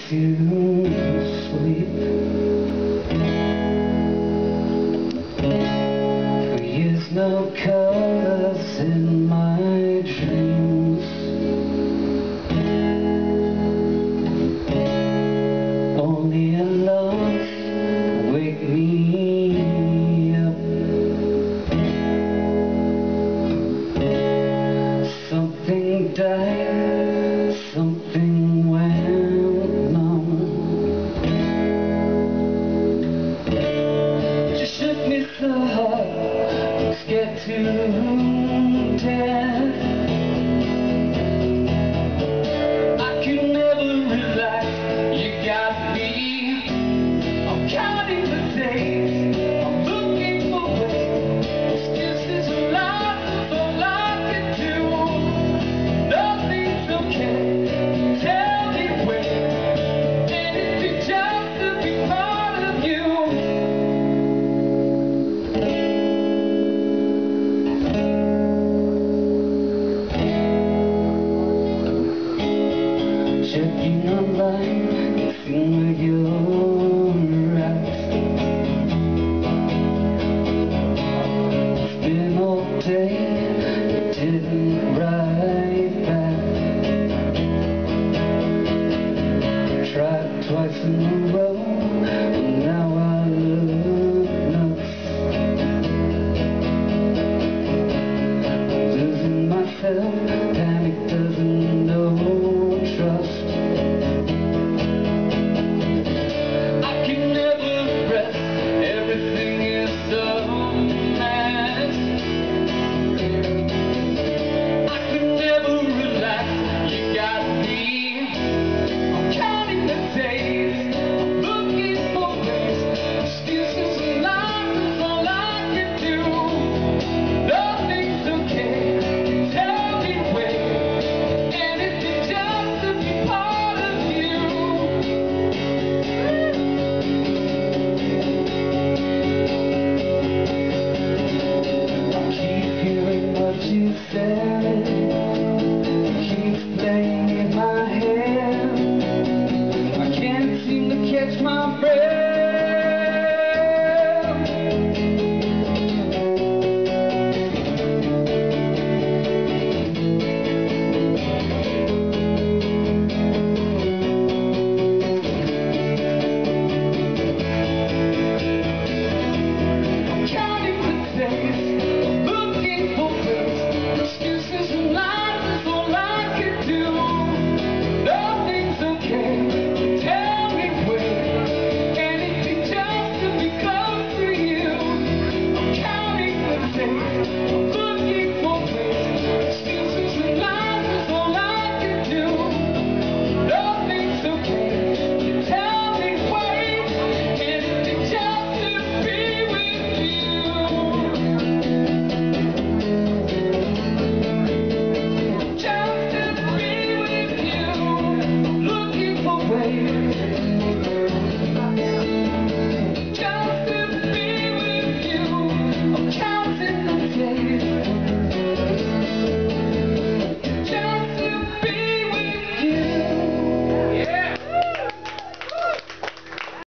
to sleep. For years no colors in my dreams, only a love wake me up. Something died, something went numb. Just shook me so hard, scared to death. I could never relax, you got me. I'm counting the days, I'm looking for ways. Excuses are lies, all I can do. Nothing's okay, tell me where. Anything just to be part of you. Checking online, seeing where you're at. It's been all day, didn't write back. Tried twice in a row, and now I look nuts. Losing myself, panic doesn't know trust. I can never rest, everything is a mess. I can never relax, you got me. I'm counting the days, I'm looking for ways. Excuses and lies is all I can do. Nothing's okay, tell me where. Anything just to be part of you. I keep hearing what you said.